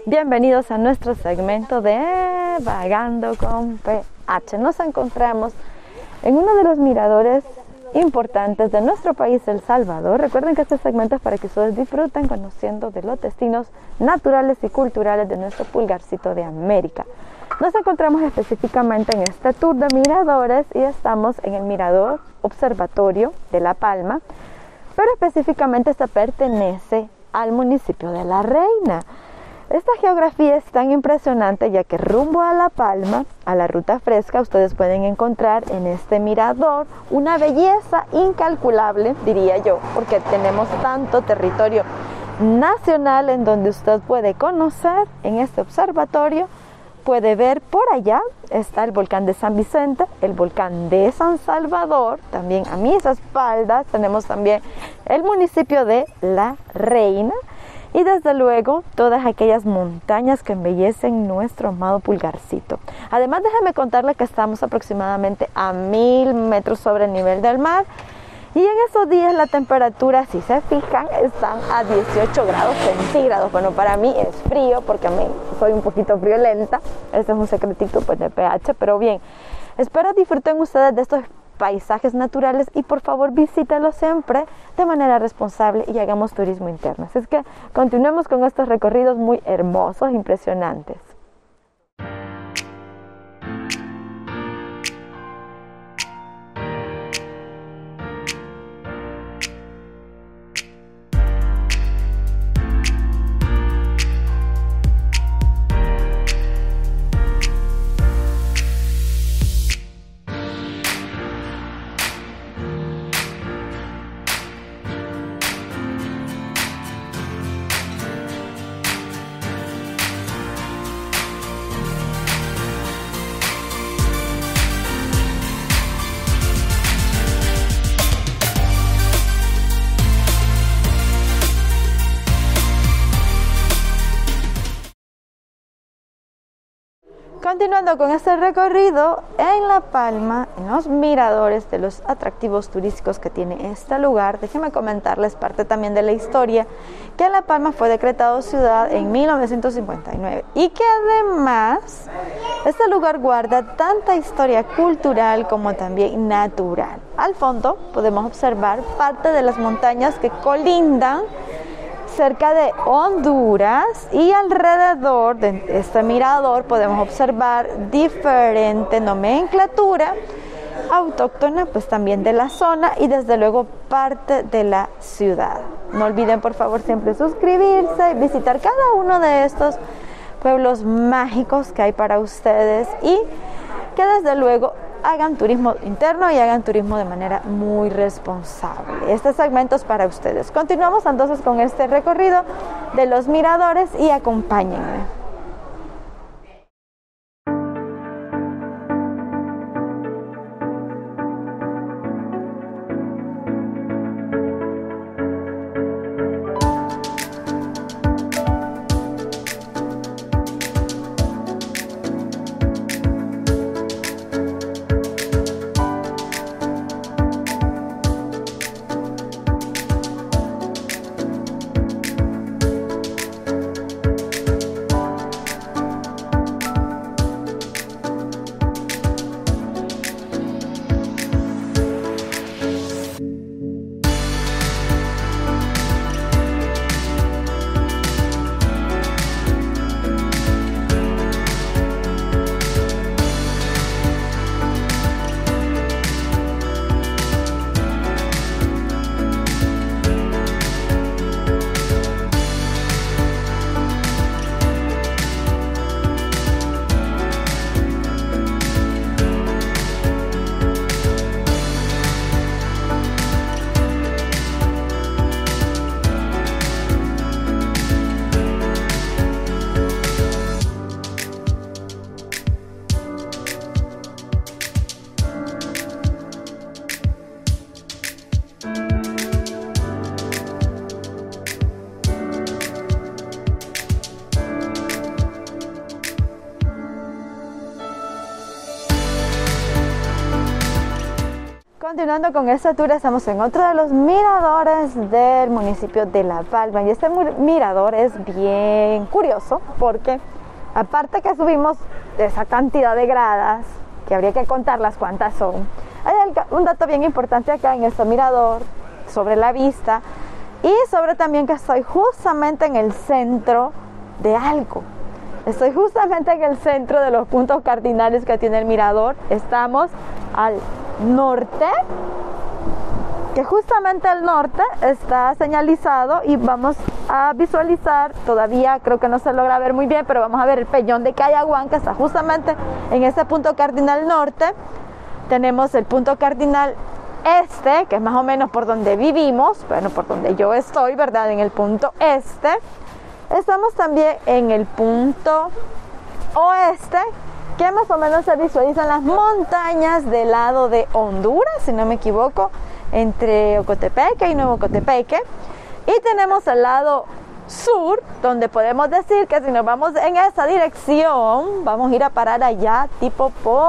Bienvenidos a nuestro segmento de Vagando con PH. Nos encontramos en uno de los miradores importantes de nuestro país, El Salvador. Recuerden que este segmento es para que ustedes disfruten conociendo de los destinos naturales y culturales de nuestro pulgarcito de América. Nos encontramos específicamente en este tour de miradores y estamos en el Mirador Observatorio de La Palma, pero específicamente este pertenece al municipio de La Reina. Esta geografía es tan impresionante ya que rumbo a La Palma, a la Ruta Fresca, ustedes pueden encontrar en este mirador una belleza incalculable, diría yo, porque tenemos tanto territorio nacional en donde usted puede conocer. En este observatorio puede ver por allá, está el volcán de San Vicente, el volcán de San Salvador, también a mis espaldas tenemos también el municipio de La Reina, y desde luego todas aquellas montañas que embellecen nuestro amado pulgarcito. Además, déjame contarle que estamos aproximadamente a 1000 metros sobre el nivel del mar, y en esos días la temperatura, si se fijan, están a 18 grados centígrados. Bueno, para mí es frío porque soy un poquito friolenta. Este es un secretito pues de pH, pero bien, espero disfruten ustedes de estos paisajes naturales y por favor visítenlos siempre de manera responsable y hagamos turismo interno. Así es que continuemos con estos recorridos muy hermosos, impresionantes. Continuando con este recorrido en La Palma, en los miradores de los atractivos turísticos que tiene este lugar, déjenme comentarles parte también de la historia, que La Palma fue decretado ciudad en 1959 y que además este lugar guarda tanta historia cultural como también natural. Al fondo podemos observar parte de las montañas que colindan cerca de Honduras, y alrededor de este mirador podemos observar diferente nomenclatura autóctona pues también de la zona y desde luego parte de la ciudad. No olviden por favor siempre suscribirse y visitar cada uno de estos pueblos mágicos que hay para ustedes y que desde luego hagan turismo interno y hagan turismo de manera muy responsable. Este segmento es para ustedes. Continuamos entonces con este recorrido de los miradores y acompáñenme. continuando con esta tour, estamos en otro de los miradores del municipio de La Palma. Y este mirador es bien curioso porque, aparte que subimos esa cantidad de gradas, que habría que contarlas cuántas son, hay un dato bien importante acá en este mirador sobre la vista y sobre también que estoy justamente en el centro de algo. Estoy justamente en el centro de los puntos cardinales que tiene el mirador. Estamos al norte, que justamente al norte está señalizado y vamos a visualizar, todavía creo que no se logra ver muy bien, pero vamos a ver el peñón de Cayaguán, que está justamente en ese punto cardinal norte. Tenemos el punto cardinal este, que es más o menos por donde vivimos, bueno, por donde yo estoy, ¿verdad? En el punto este. Estamos también en el punto oeste, que más o menos se visualizan las montañas del lado de Honduras, si no me equivoco, entre Ocotepeque y Nuevo Ocotepeque. Y tenemos el lado sur, donde podemos decir que si nos vamos en esa dirección, vamos a ir a parar allá, tipo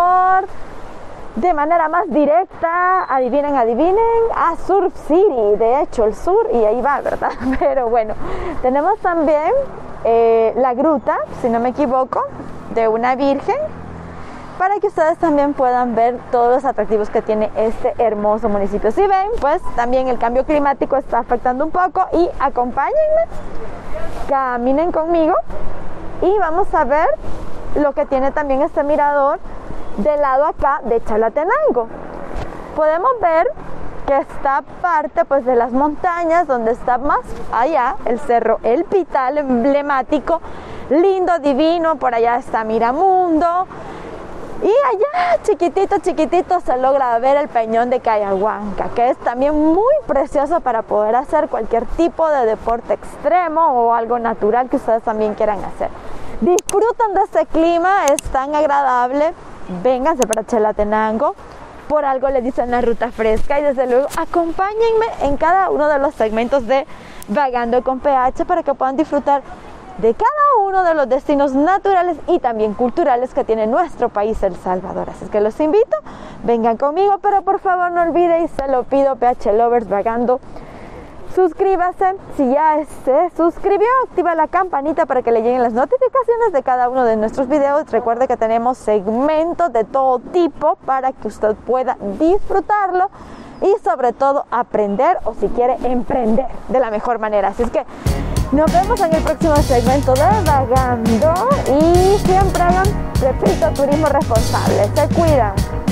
de manera más directa, adivinen, a Surf City, de hecho el sur, y ahí va, ¿verdad? Pero bueno, tenemos también la gruta, si no me equivoco, de una virgen, para que ustedes también puedan ver todos los atractivos que tiene este hermoso municipio. Si ven, pues también el cambio climático está afectando un poco y acompáñenme, caminen conmigo y vamos a ver lo que tiene también este mirador del lado acá de Chalatenango. Podemos ver que esta parte pues de las montañas, donde está más allá el cerro El Pital, emblemático, lindo, divino. Por allá está Miramundo y allá chiquitito se logra ver el peñón de Cayahuanca, que es también muy precioso para poder hacer cualquier tipo de deporte extremo o algo natural que ustedes también quieran hacer. Disfrutan de este clima, es tan agradable. Vénganse para Chalatenango, por algo le dicen la ruta fresca, y desde luego acompáñenme en cada uno de los segmentos de Vagando con PH para que puedan disfrutar de cada uno de los destinos naturales y también culturales que tiene nuestro país, El Salvador. Así que los invito, vengan conmigo, pero por favor no olviden, y se lo pido, PH Lovers Vagando, suscríbase. Si ya se suscribió, activa la campanita para que le lleguen las notificaciones de cada uno de nuestros videos. Recuerde que tenemos segmentos de todo tipo para que usted pueda disfrutarlo y sobre todo aprender, o si quiere emprender de la mejor manera. Así es que nos vemos en el próximo segmento de Vagando y siempre hagan, repito, turismo responsable. Se cuidan.